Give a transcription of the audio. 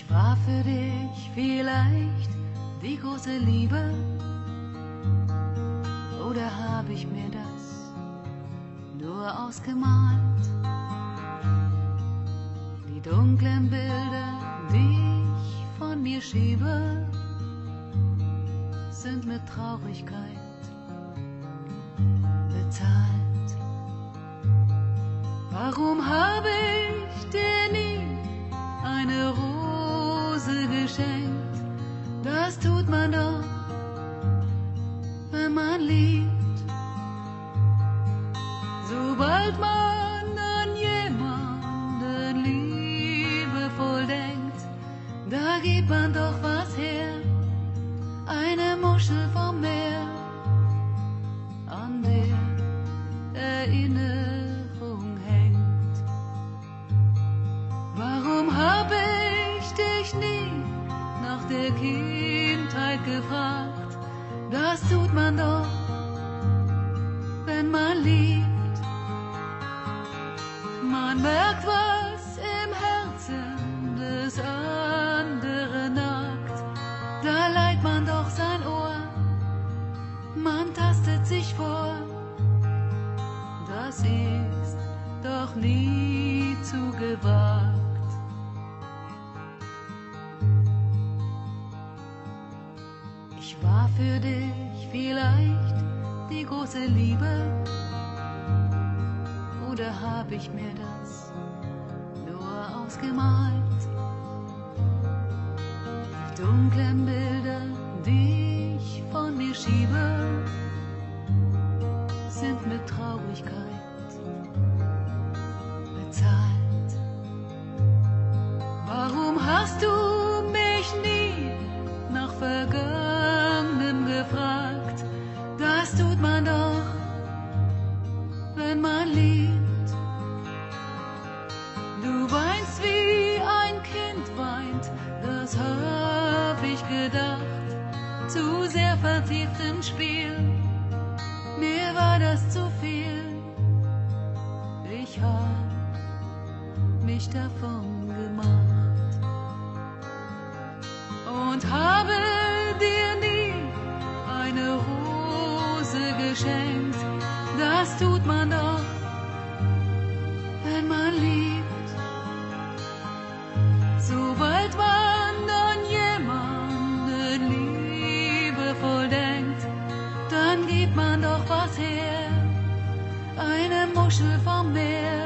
war für dich vielleicht die große Liebe, oder hab ich mir das nur ausgemalt? Die dunklen Bilder, die ich von mir schiebe, sind mit Traurigkeit bezahlt. Warum habe ich dir nie eine Rose geschenkt? Das tut man doch, wenn man liebt. Sobald man an jemanden liebevoll denkt, da gibt man doch was her, eine Muschel vom Meer, an der Erinnerung hängt. Warum hab ich dich nie nach der Kindheit gefragt? Das tut man doch, wenn man liebt. Man merkt, was im Herzen des anderen nagt, da leiht man doch sein Ohr, man tastet sich vor. Das ist doch nie zu gewagt. Ich war für dich vielleicht die große Liebe, oder hab ich mir das nur ausgemalt? Die dunklen Bilder, die ich von mir schiebe, sind mit Traurigkeit bezahlt. Warum hast du mich nie nach Vergangenem gefragt? Das tut man doch, wenn man liebt. Du weinst wie ein Kind weint, das hab ich gedacht, zu sehr vertieft im Spiel, mir war das zu viel. Ich hab mich davon gemacht und habe dir nie eine Rose geschenkt. Das tut man doch, wenn man liebt. Sobald man an jemanden liebevoll denkt, dann gibt man doch was her, eine Muschel vom Meer.